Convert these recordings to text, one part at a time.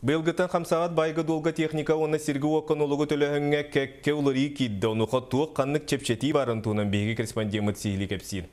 Белгытан хамсаат байга долга техника оны сирги оконологу төлөһөнгө кекке улары кидде онуха туок каннык чепчети барын туунан беги корреспондент сиили кепсин.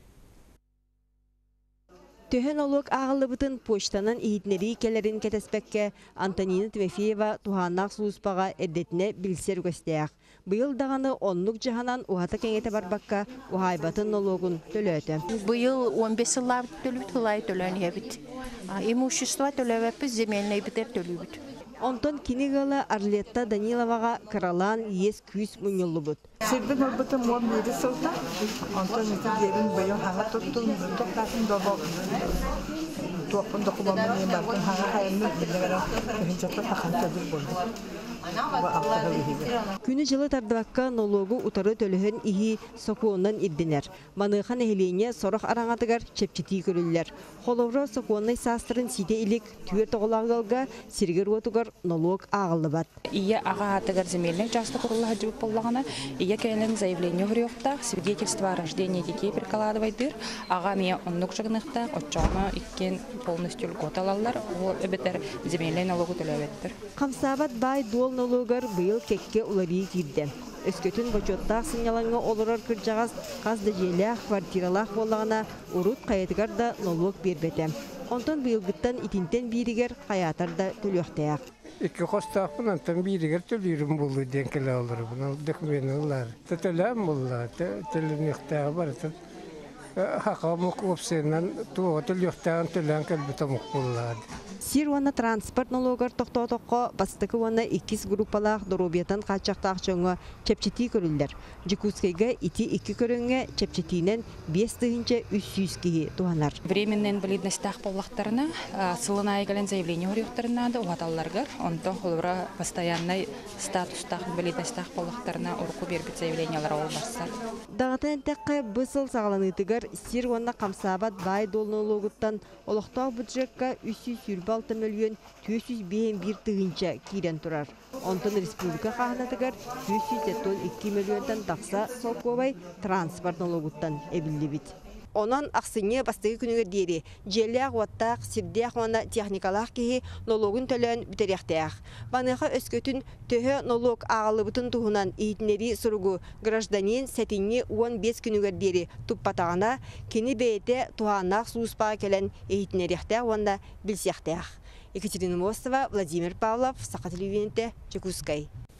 Төһөн олук ағылыбытын почтанан иитнери келерин кетеспекке Антонина Тимофеева туханнақ суыспаға эрдетіне білсер көстеяқ. Быйыл дағаны оннук жаханан ухата кеңете барбакка ухайбатын налогун төлөті. Быйыл 15 сыллар төлөбіт, хылай төлөн ебіт. Имущество төлөбіт, земельный бітер төлөбіт. Онтон кинигала Арлетта Даниловаға кыралан ес күс мұньоллы бұд. Сирді мөлбіті муан бүйді сылта, онтон үті дерін бүйін хаңа тұттың, тоқтасын добал. Туақпын доқымамын ең бартын хаңа қайынның білдігірі үхінчатта тақын төдір болды. Күні жылы тардыбаққа налогу утары төліхін ихи соқуоннан ирдінер. Маныған әхілене сорық араңатығар чепчети көрілілер. Холовра соқуоннай састырын сиде илік түйер тоғылағылға сиргер отығар налог ағылы бат. Ия аға атығар земельник жасты құрылыға жүбіп болағына, ия кәлін заявление ғырыйоқтақ, свидетельство о рождении детей прикладывайдыр. Аға мия оннық жағынықтақ, отчаны иккен полностью льгот алалар, ол өбетер земельный налогу төлөбеттір. Қамсабат бай дуол налогар быйыл кекке улари кирді. Өскөтін бачоттақ сынялаңа олырар кыржағас қазды желях, квартиралақ болағына урут қаятығар да налог бербеті. Онтон быйылгыттан итинтен биригер қаятар да төлөқтаяқ. Iki kostaqpın antan biriger tölürüm bulu denkele alır bunu dökmeni ular. Tölem bulla tölünüqtağı var. Haqa muqopsenan tuğa tölüqtağın tölen kelbita muqbulladı. Сир вана транспорт налогар тоқтоотоққа бастықы вана 2 группалақ доробиятан қачақтақ жоңы чепчети көрілдер. Жикускайга ити 2 көріңе чепчетинен 5 тыгынча 300 кихи туанар. Временный инвалидность тақ боллақтарына, сылына айгален заявление ғырыйоқтарына да уғаталларғар, онтон қолыра постоянный статус тақ инвалидность тақ боллақтарына ұрқу бербет заявлениялар ол барсар. Дағытан тәққа бұсыл сағаланытығар сир вана қамсабат бай долналогыттан олықтау бюджетка 346 миллион 201 тыгынча кирен турар. Онтон республика қағынатығар 202 миллионтан тақса солковай транспорт налогыттан әбілді бит. Онан ақсыне бастығы күнігер дейірі, желіяқ уаттақ, сирдеяқ вана техникалақ кейі налогын төлін бітеряқтаяқ. Баныға өскөтін төхі налог ағалы бұтын тұғынан ейтінері сұрғы гражданин сәтіне 15 күнігер дейірі тұппатағына кені бейте туғанақ суыспаға келен ейтінеряқтаяқ ванда білсияқтаяқ. Екатерина Мостова, Владимир Павлов, Сақа телевидениеде, Чекускай.